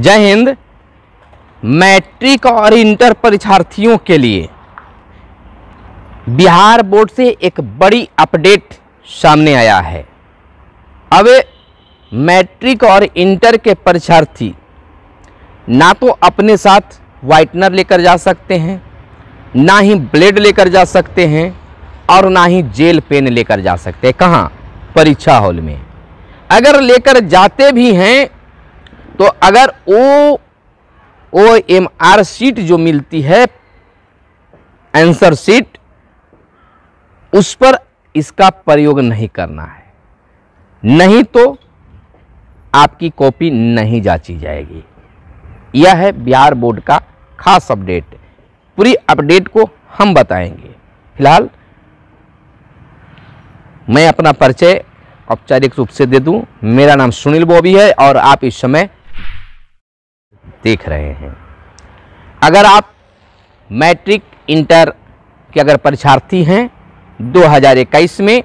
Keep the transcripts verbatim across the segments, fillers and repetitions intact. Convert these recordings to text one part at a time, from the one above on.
जय हिंद। मैट्रिक और इंटर परीक्षार्थियों के लिए बिहार बोर्ड से एक बड़ी अपडेट सामने आया है। अब मैट्रिक और इंटर के परीक्षार्थी ना तो अपने साथ व्हाइटनर लेकर जा सकते हैं, ना ही ब्लेड लेकर जा सकते हैं और ना ही जेल पेन लेकर जा सकते हैं। कहाँ? परीक्षा हॉल में। अगर लेकर जाते भी हैं तो अगर O O M R sheet जो मिलती है, आंसर सीट, उस पर इसका प्रयोग नहीं करना है, नहीं तो आपकी कॉपी नहीं जांची जाएगी। यह है बिहार बोर्ड का खास अपडेट। पूरी अपडेट को हम बताएंगे। फिलहाल मैं अपना परिचय औपचारिक रूप से दे दूं। मेरा नाम सुनील बॉबी है और आप इस समय देख रहे हैं। अगर आप मैट्रिक इंटर के अगर परीक्षार्थी हैं, दो हज़ार इक्कीस में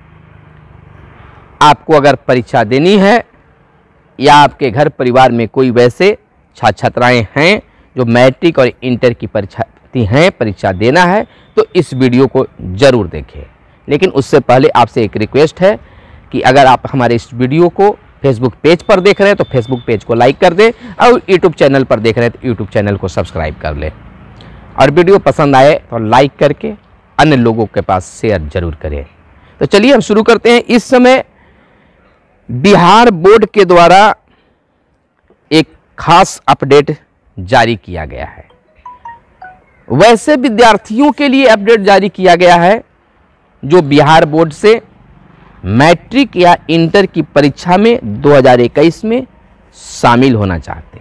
आपको अगर परीक्षा देनी है या आपके घर परिवार में कोई वैसे छात्र छात्राएं हैं जो मैट्रिक और इंटर की परीक्षार्थी हैं, परीक्षा देना है, तो इस वीडियो को जरूर देखें। लेकिन उससे पहले आपसे एक रिक्वेस्ट है कि अगर आप हमारे इस वीडियो को फेसबुक पेज पर देख रहे हैं तो फेसबुक पेज को लाइक कर दें और यूट्यूब चैनल पर देख रहे हैं तो यूट्यूब चैनल को सब्सक्राइब कर लें और वीडियो पसंद आए तो लाइक करके अन्य लोगों के पास शेयर जरूर करें। तो चलिए हम शुरू करते हैं। इस समय बिहार बोर्ड के द्वारा एक खास अपडेट जारी किया गया है। वैसे विद्यार्थियों के लिए अपडेट जारी किया गया है जो बिहार बोर्ड से मैट्रिक या इंटर की परीक्षा में दो हज़ार इक्कीस में शामिल होना चाहते हैं।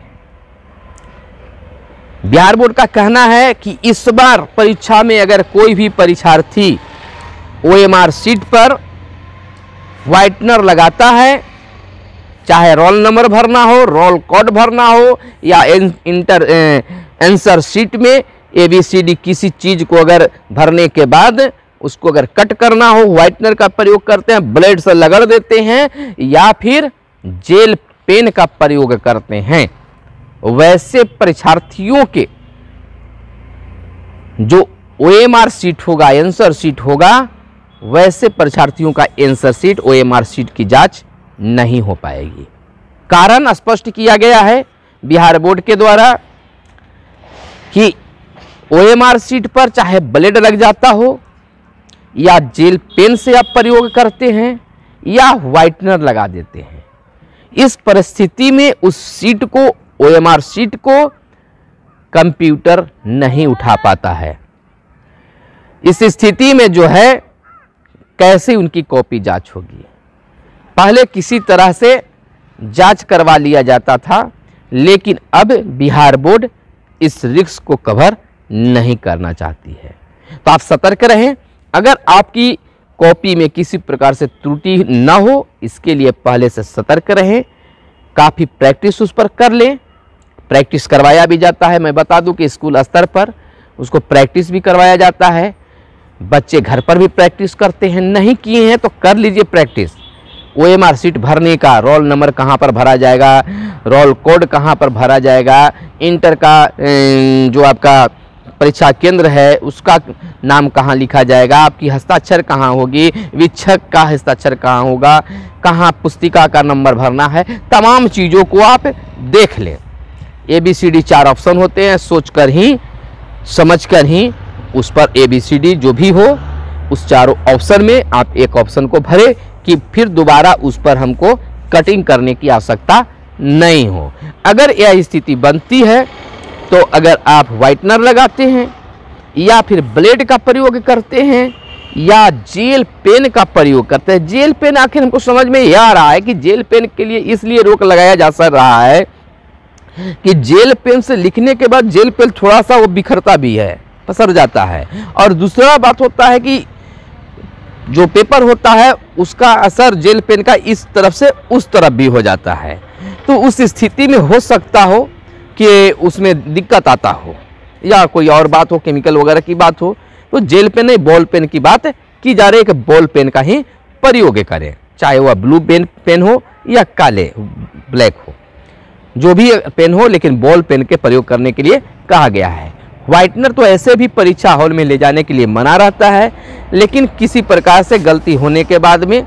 बिहार बोर्ड का कहना है कि इस बार परीक्षा में अगर कोई भी परीक्षार्थी ओ एम आर सीट पर व्हाइटनर लगाता है, चाहे रोल नंबर भरना हो, रोल कोड भरना हो या इंटर आंसर सीट में ए बी सी डी किसी चीज को अगर भरने के बाद उसको अगर कट करना हो, व्हाइटनर का प्रयोग करते हैं, ब्लेड से रगड़ देते हैं या फिर जेल पेन का प्रयोग करते हैं, वैसे परीक्षार्थियों के जो ओ एम आर सीट होगा, आंसर सीट होगा, वैसे परीक्षार्थियों का answer sheet, O M R sheet की जांच नहीं हो पाएगी। कारण स्पष्ट किया गया है बिहार बोर्ड के द्वारा कि ओ एम आर सीट पर चाहे ब्लेड लग जाता हो या जेल पेन से आप प्रयोग करते हैं या व्हाइटनर लगा देते हैं, इस परिस्थिति में उस सीट को, ओ एम आर सीट को कंप्यूटर नहीं उठा पाता है। इस स्थिति में जो है कैसे उनकी कॉपी जांच होगी? पहले किसी तरह से जांच करवा लिया जाता था, लेकिन अब बिहार बोर्ड इस रिस्क को कवर नहीं करना चाहती है। तो आप सतर्क रहें। अगर आपकी कॉपी में किसी प्रकार से त्रुटि न हो, इसके लिए पहले से सतर्क रहें। काफ़ी प्रैक्टिस उस पर कर लें। प्रैक्टिस करवाया भी जाता है। मैं बता दूं कि स्कूल स्तर पर उसको प्रैक्टिस भी करवाया जाता है। बच्चे घर पर भी प्रैक्टिस करते हैं। नहीं किए हैं तो कर लीजिए practice. O M R sheet भरने का, रोल नंबर कहाँ पर भरा जाएगा, रोल कोड कहाँ पर भरा जाएगा, इंटर का जो आपका परीक्षा केंद्र है उसका नाम कहाँ लिखा जाएगा, आपकी हस्ताक्षर कहाँ होगी, वीक्षक का हस्ताक्षर कहाँ होगा, कहाँ पुस्तिका का नंबर भरना है, तमाम चीज़ों को आप देख लें। ए बी सी डी चार ऑप्शन होते हैं, सोचकर ही समझकर ही उस पर ए बी सी डी जो भी हो उस चारों ऑप्शन में आप एक ऑप्शन को भरें कि फिर दोबारा उस पर हमको कटिंग करने की आवश्यकता नहीं हो। अगर यह स्थिति बनती है तो अगर आप व्हाइटनर लगाते हैं या फिर ब्लेड का प्रयोग करते हैं या जेल पेन का प्रयोग करते हैं। जेल पेन आखिर हमको समझ में यह आ रहा है कि जेल पेन के लिए इसलिए रोक लगाया जा सक रहा है कि जेल पेन से लिखने के बाद जेल पेन थोड़ा सा वो बिखरता भी है, पसर जाता है, और दूसरा बात होता है कि जो पेपर होता है उसका असर जेल पेन का इस तरफ से उस तरफ भी हो जाता है। तो उस स्थिति में हो सकता हो कि उसमें दिक्कत आता हो या कोई और बात हो, केमिकल वगैरह की बात हो, तो जेल पेन नहीं बॉल पेन की बात की जा रही है कि बॉल पेन का ही प्रयोग करें, चाहे वह ब्लू पेन पेन हो या काले ब्लैक हो। जो भी पेन हो, लेकिन बॉल पेन के प्रयोग करने के लिए कहा गया है। व्हाइटनर तो ऐसे भी परीक्षा हॉल में ले जाने के लिए मना रहता है, लेकिन किसी प्रकार से गलती होने के बाद में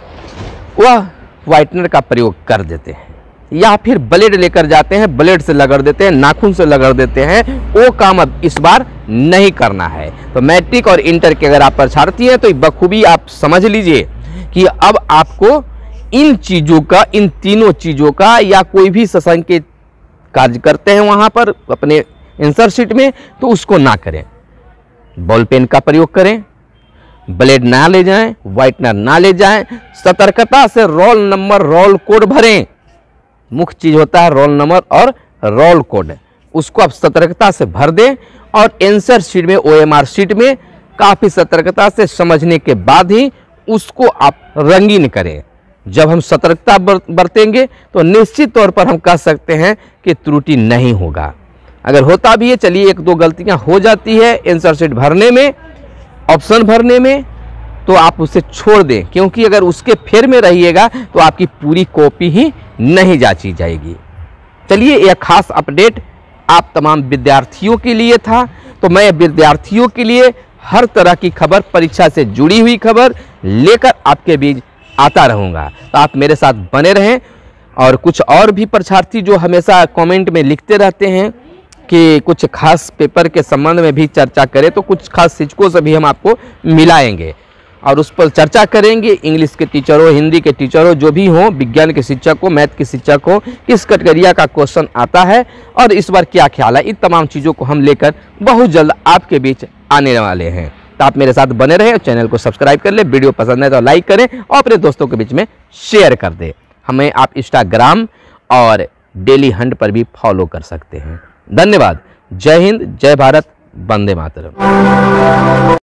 वह व्हाइटनर का प्रयोग कर देते हैं, या फिर ब्लेड लेकर जाते हैं, ब्लेड से लगड़ देते हैं, नाखून से लगड़ देते हैं। वो काम अब इस बार नहीं करना है। तो मैट्रिक और इंटर के अगर आप परीक्षार्थी हैं तो बखूबी आप समझ लीजिए कि अब आपको इन चीज़ों का, इन तीनों चीज़ों का, या कोई भी सशंकित कार्य करते हैं वहाँ पर अपने आंसर शीट में, तो उसको ना करें। बॉल पेन का प्रयोग करें, ब्लेड ना ले जाएं, व्हाइटनर ना ले जाएं, सतर्कता से रोल नंबर, रोल कोड भरें। मुख्य चीज होता है रोल नंबर और रोल कोड, उसको आप सतर्कता से भर दें और आंसर शीट में, ओएमआर शीट में काफ़ी सतर्कता से समझने के बाद ही उसको आप रंगीन करें। जब हम सतर्कता बरतेंगे तो निश्चित तौर पर हम कह सकते हैं कि त्रुटि नहीं होगा। अगर होता भी है, चलिए एक दो गलतियां हो जाती है आंसर शीट भरने में, ऑप्शन भरने में, तो आप उसे छोड़ दें, क्योंकि अगर उसके फेर में रहिएगा तो आपकी पूरी कॉपी ही नहीं जांची जाएगी। चलिए, यह खास अपडेट आप तमाम विद्यार्थियों के लिए था। तो मैं विद्यार्थियों के लिए हर तरह की खबर, परीक्षा से जुड़ी हुई खबर लेकर आपके बीच आता रहूँगा। तो आप मेरे साथ बने रहें। और कुछ और भी परीक्षार्थी जो हमेशा कमेंट में लिखते रहते हैं कि कुछ खास पेपर के संबंध में भी चर्चा करें, तो कुछ खास शिक्षकों से भी हम आपको मिलाएंगे और उस पर चर्चा करेंगे। इंग्लिश के टीचर हो, हिंदी के टीचर हो, जो भी हो, विज्ञान के शिक्षक हो, मैथ के शिक्षक हो, किस कैटेगरी का क्वेश्चन आता है और इस बार क्या ख्याल है, इन तमाम चीज़ों को हम लेकर बहुत जल्द आपके बीच आने वाले हैं। तो आप मेरे साथ बने रहें, चैनल को सब्सक्राइब कर ले, वीडियो पसंद है तो लाइक करें और अपने दोस्तों के बीच में शेयर कर दें। हमें आप इंस्टाग्राम और डेली हंट पर भी फॉलो कर सकते हैं। धन्यवाद। जय हिंद, जय भारत, वंदे मातरम।